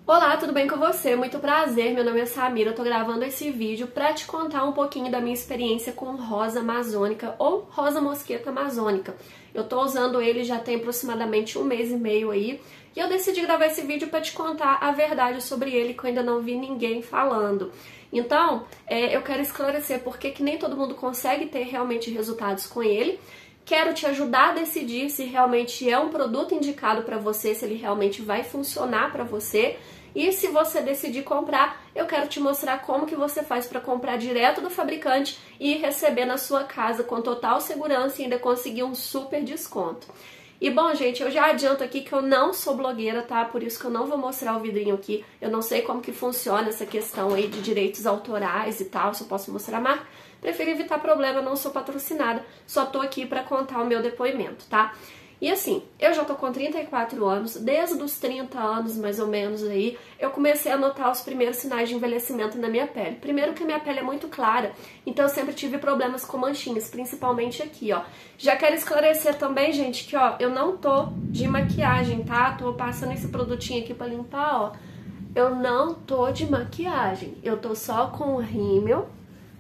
Olá, tudo bem com você? Muito prazer, meu nome é Samira, eu tô gravando esse vídeo pra te contar um pouquinho da minha experiência com rosa amazônica ou rosa mosqueta amazônica. Eu tô usando ele já tem aproximadamente um mês e meio aí e eu decidi gravar esse vídeo pra te contar a verdade sobre ele que eu ainda não vi ninguém falando. Então, eu quero esclarecer por que nem todo mundo consegue ter realmente resultados com ele. Quero te ajudar a decidir se realmente é um produto indicado para você, se ele realmente vai funcionar para você. E se você decidir comprar, eu quero te mostrar como que você faz para comprar direto do fabricante e receber na sua casa com total segurança e ainda conseguir um super desconto. E bom, gente, eu já adianto aqui que eu não sou blogueira, tá? Por isso que eu não vou mostrar o vidrinho aqui. Eu não sei como que funciona essa questão aí de direitos autorais e tal, se eu posso mostrar a marca. Prefiro evitar problema, eu não sou patrocinada, só tô aqui pra contar o meu depoimento, tá? E assim, eu já tô com 34 anos, desde os 30 anos mais ou menos aí, eu comecei a notar os primeiros sinais de envelhecimento na minha pele. Primeiro que a minha pele é muito clara, então eu sempre tive problemas com manchinhas, principalmente aqui, ó. Já quero esclarecer também, gente, que ó, eu não tô de maquiagem, tá? Tô passando esse produtinho aqui pra limpar, ó. Eu não tô de maquiagem, eu tô só com rímel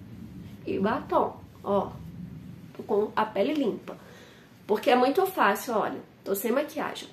e batom, ó. Tô com a pele limpa. Porque é muito fácil, olha, tô sem maquiagem.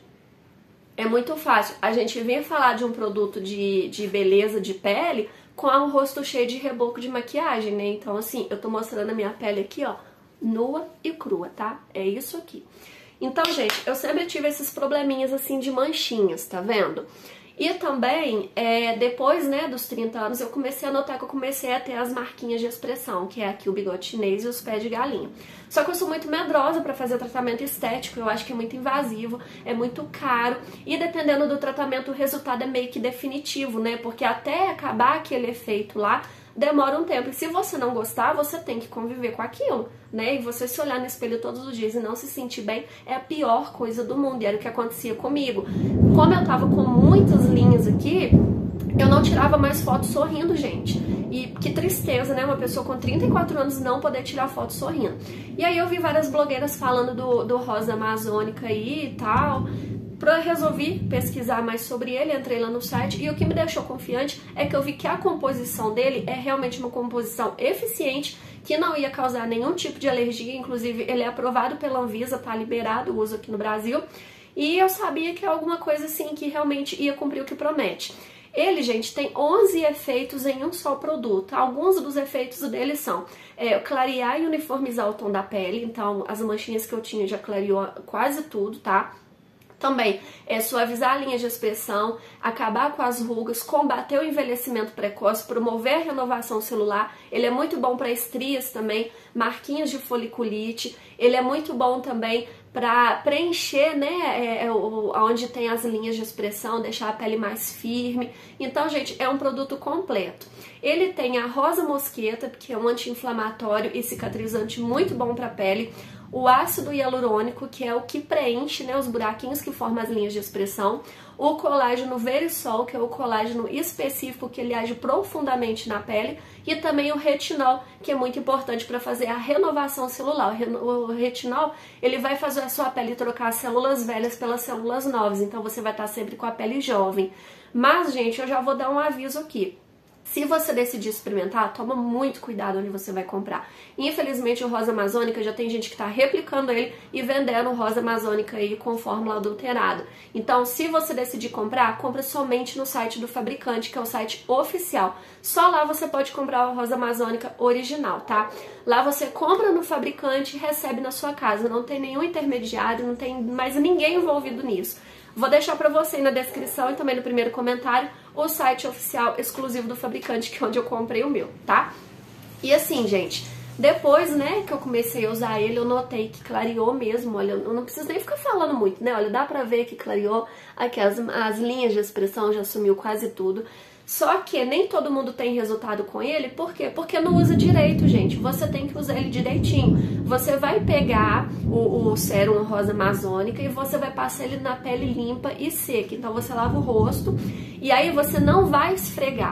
É muito fácil a gente vir falar de um produto de beleza de pele com o rosto cheio de reboco de maquiagem, né? Então, assim, eu tô mostrando a minha pele aqui, ó, nua e crua, tá? É isso aqui. Então, gente, eu sempre tive esses probleminhas, assim, de manchinhas, tá vendo? E também, depois, né, dos 30 anos, eu comecei a notar que eu comecei a ter as marquinhas de expressão, que é aqui o bigode chinês e os pés de galinha. Só que eu sou muito medrosa pra fazer tratamento estético, eu acho que é muito invasivo, é muito caro, e dependendo do tratamento, o resultado é meio que definitivo, né, porque até acabar aquele efeito lá, demora um tempo. E se você não gostar, você tem que conviver com aquilo, né? E você se olhar no espelho todos os dias e não se sentir bem é a pior coisa do mundo. E era o que acontecia comigo. Como eu tava com muitas linhas aqui, eu não tirava mais foto sorrindo, gente. E que tristeza, né? Uma pessoa com 34 anos não poder tirar foto sorrindo. E aí eu vi várias blogueiras falando do rosa amazônica aí e tal. Resolvi pesquisar mais sobre ele, entrei lá no site e o que me deixou confiante é que eu vi que a composição dele é realmente uma composição eficiente, que não ia causar nenhum tipo de alergia, inclusive ele é aprovado pela Anvisa, tá liberado o uso aqui no Brasil, e eu sabia que é alguma coisa assim que realmente ia cumprir o que promete. Ele, gente, tem 11 efeitos em um só produto. Alguns dos efeitos dele são clarear e uniformizar o tom da pele, então as manchinhas que eu tinha já clareou quase tudo, tá? Também suavizar a linha de expressão, acabar com as rugas, combater o envelhecimento precoce, promover a renovação celular. Ele é muito bom para estrias também, marquinhas de foliculite. Ele é muito bom também para preencher, né, onde tem as linhas de expressão, deixar a pele mais firme. Então, gente, é um produto completo. Ele tem a rosa mosqueta, que é um anti-inflamatório e cicatrizante muito bom para a pele. O ácido hialurônico, que é o que preenche, né, os buraquinhos que formam as linhas de expressão. O colágeno Verisol, que é o colágeno específico que ele age profundamente na pele. E também o retinol, que é muito importante para fazer a renovação celular. O retinol, ele vai fazer a sua pele trocar as células velhas pelas células novas. Então você vai estar sempre com a pele jovem. Mas, gente, eu já vou dar um aviso aqui. Se você decidir experimentar, toma muito cuidado onde você vai comprar. Infelizmente, o rosa amazônica já tem gente que está replicando ele e vendendo o rosa amazônica aí com fórmula adulterada. Então, se você decidir comprar, compra somente no site do fabricante, que é o site oficial. Só lá você pode comprar o rosa amazônica original, tá? Lá você compra no fabricante e recebe na sua casa. Não tem nenhum intermediário, não tem mais ninguém envolvido nisso. Vou deixar pra você aí na descrição e também no primeiro comentário o site oficial exclusivo do fabricante, que é onde eu comprei o meu, tá? E assim, gente, depois, né, que eu comecei a usar ele, eu notei que clareou mesmo, olha, eu não preciso nem ficar falando muito, né? Olha, dá pra ver que clareou, aqui as linhas de expressão já sumiu quase tudo. Só que nem todo mundo tem resultado com ele, por quê? Porque não usa direito, gente. Você tem que usar ele direitinho. Você vai pegar o sérum rosa amazônica e você vai passar ele na pele limpa e seca. Então você lava o rosto e aí você não vai esfregar.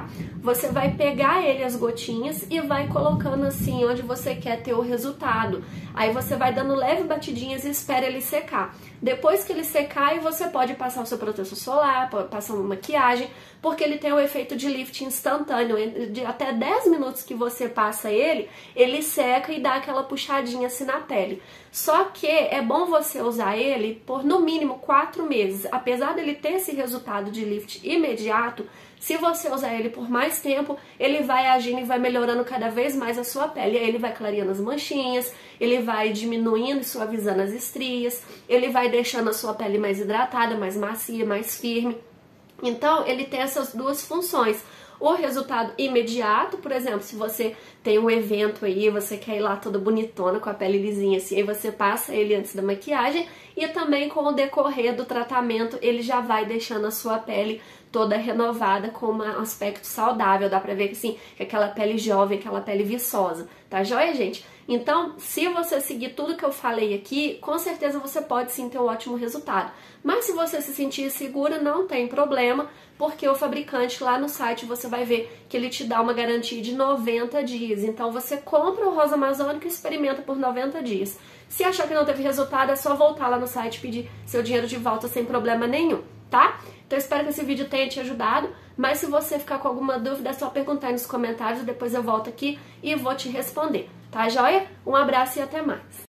você vai pegar ele as gotinhas e vai colocando assim onde você quer ter o resultado. Aí você vai dando leve batidinhas e espera ele secar. Depois que ele secar, aí você pode passar o seu protetor solar, pode passar uma maquiagem, porque ele tem o efeito de lift instantâneo. De até 10 minutos que você passa ele, ele seca e dá aquela puxadinha assim na pele. Só que é bom você usar ele por no mínimo 4 meses. Apesar dele ter esse resultado de lift imediato, se você usar ele por mais tempo, ele vai agindo e vai melhorando cada vez mais a sua pele. Aí ele vai clareando as manchinhas, ele vai diminuindo e suavizando as estrias, ele vai deixando a sua pele mais hidratada, mais macia, mais firme. Então, ele tem essas duas funções. O resultado imediato, por exemplo, se você tem um evento aí, você quer ir lá toda bonitona, com a pele lisinha assim, aí você passa ele antes da maquiagem, e também com o decorrer do tratamento, ele já vai deixando a sua pele toda renovada com um aspecto saudável. Dá pra ver que assim, que aquela pele jovem, aquela pele viçosa, tá joia, gente? Então, se você seguir tudo que eu falei aqui, com certeza você pode sim ter um ótimo resultado. Mas se você se sentir segura, não tem problema, porque o fabricante lá no site você vai ver que ele te dá uma garantia de 90 dias. Então você compra o Rosa Amazônica e experimenta por 90 dias. Se achar que não teve resultado, é só voltar lá no site e pedir seu dinheiro de volta sem problema nenhum, tá? Então eu espero que esse vídeo tenha te ajudado, mas se você ficar com alguma dúvida é só perguntar aí nos comentários, depois eu volto aqui e vou te responder, tá joia? Um abraço e até mais!